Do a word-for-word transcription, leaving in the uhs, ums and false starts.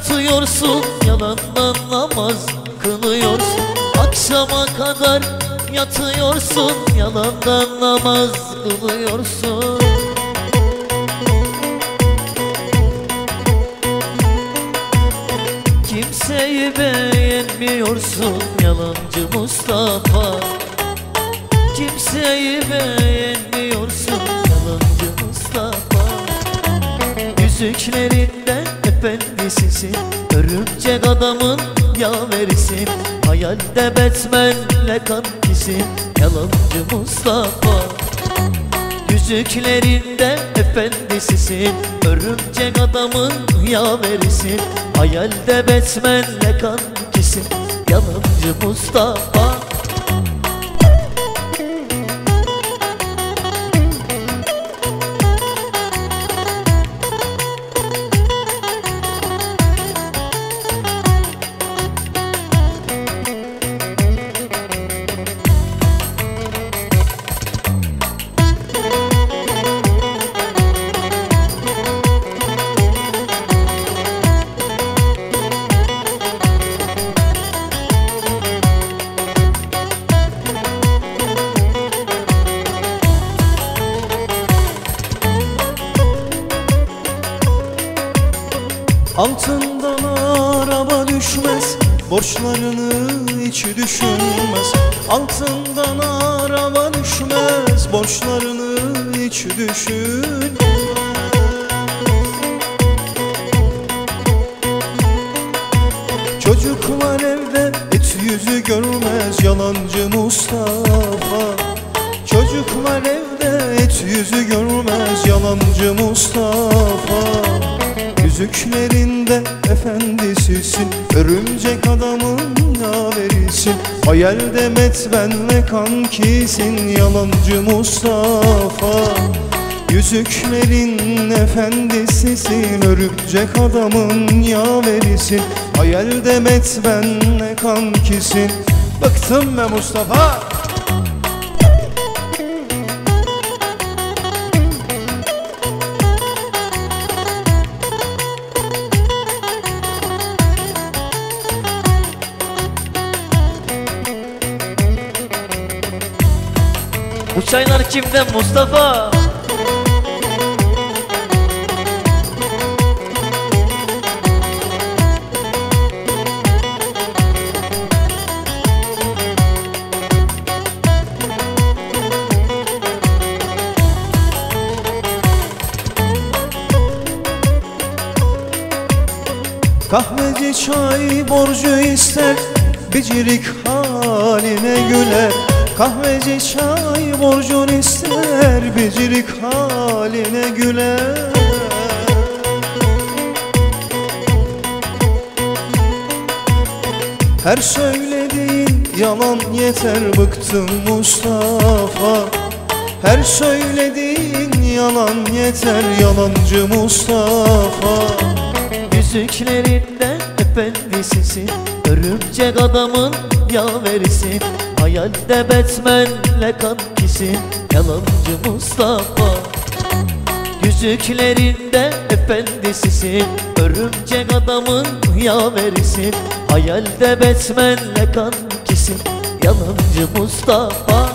Yatıyorsun yalandan namaz kılıyorsun, akşama kadar yatıyorsun yalandan namaz kılıyorsun. Kimseyi beğenmiyorsun yalancı Mustafa, kimseyi beğenmiyorsun yalancı Mustafa. Yüzüklerinde efendisisin, örümcek adamın yaverisin, hayalde Batman'le kankisin yalancı Mustafa. Yüzüklerinde efendisisin, örümcek adamın yaverisin, hayalde Batman'le kankisin yalancı Mustafa. Altından araba düşmez, borçlarını hiç düşünmez. Altından araba düşmez, borçlarını hiç düşünmez. Çocuklar evde et yüzü görmez yalancı Mustafa. Çocuklar evde et yüzü görmez yalancı Mustafa. Yüzüklerinde efendisisin, örümcek adamın yaverisin, hayalde Batman'le kankisin yalancı Mustafa. Yüzüklerin efendisisin, örümcek adamın yaverisin, hayalde Batman'le kankisin. Bıktım be Mustafa. Bu çaylar kimden Mustafa? Kahveci çay borcu ister, bicirik haline güler. Kahveci çay borcun ister, bicirik haline güler. Her söylediğin yalan yeter, bıktım Mustafa. Her söylediğin yalan yeter yalancı Mustafa. Yüzüklerinde efendisisin, örümcek adamın yaverisin, hayalde Batman'le kankisin yalancı Mustafa. Yüzüklerinde efendisisin, örümcek adamın yaverisin, hayalde Batman'le kankisin yalancı Mustafa.